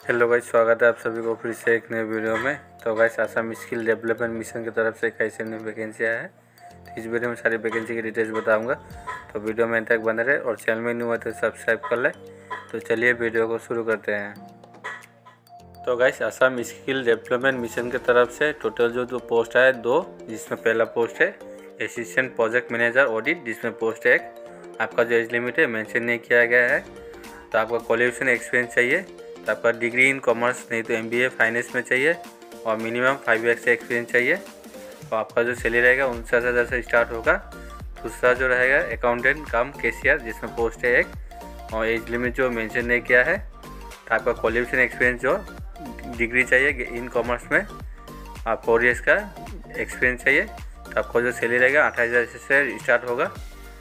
Hello guys, स्वागत है आप सभी को फिर से एक नए वीडियो में। तो guys, Assam skill development mission की तरफ से एक ऐसी न्यू वैकेंसी आया है। तो इस वीडियो में सारी वैकेंसी की डिटेल्स बताऊंगा, तो वीडियो में तक बने रहे और चैनल में न्यू है तो सब्सक्राइब कर ले। तो चलिए वीडियो को शुरू करते हैं। तो guys, Assam skill development mission की तरफ से टोटल जो पोस्ट है 2, जिसमें पहला पोस्ट है असिस्टेंट प्रोजेक्ट मैनेजर ऑडिट, जिसमें पोस्ट है 1। आपका जो एज लिमिट है मेंशन नहीं किया गया है। तो आपका क्वालिफिकेशन एक्सपीरियंस चाहिए, तो आपका डिग्री इन कॉमर्स नहीं तो MBA फाइनेंस में चाहिए और मिनिमम 5 ईयर से एक्सपीरियंस चाहिए। और आपका जो सैलरी रहेगा 49,000 से स्टार्ट होगा। दूसरा जो रहेगा अकाउंटेंट कम कैशियर, जिसमें पोस्ट है 1 और एज लिमिट जो मेंशन नहीं किया है। तो आपका क्वालिफिकेशन एक्सपीरियंस जो डिग्री चाहिए इन कॉमर्स में, आप 4 ईयर्स का एक्सपीरियंस चाहिए। तो आपको जो सैलरी रहेगा 28,000 से स्टार्ट होगा।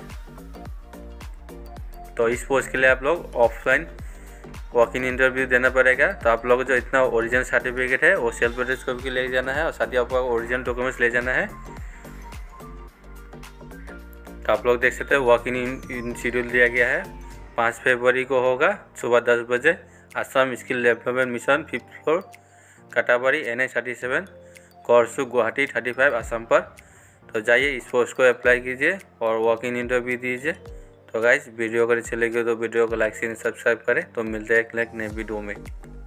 तो इस पोस्ट के लिए आप लोग ऑफलाइन वॉक इन इंटरव्यू देना पड़ेगा। तो आप लोग जो इतना ओरिजिनल सर्टिफिकेट है वो सेल्फ एड्रेस कॉपी ले जाना है और साथ ही आपको ओरिजिनल डॉक्यूमेंट्स ले जाना है। तो आप लोग देख सकते हैं वॉक इन शेड्यूल दिया गया है। 5 फरवरी को होगा सुबह 10 बजे। Assam skill development mission 5th floor Katabari NH 37 कोरसू गुवाहाटी 35 असम पर। तो जाइए इस पोस्ट को अप्लाई कीजिए और वॉक इन इंटरव्यू दीजिए। तो गाइस, वीडियो अगर अच्छी लगी तो वीडियो को लाइक शेयर सब्सक्राइब करें। तो मिलते हैं एक नए वीडियो में।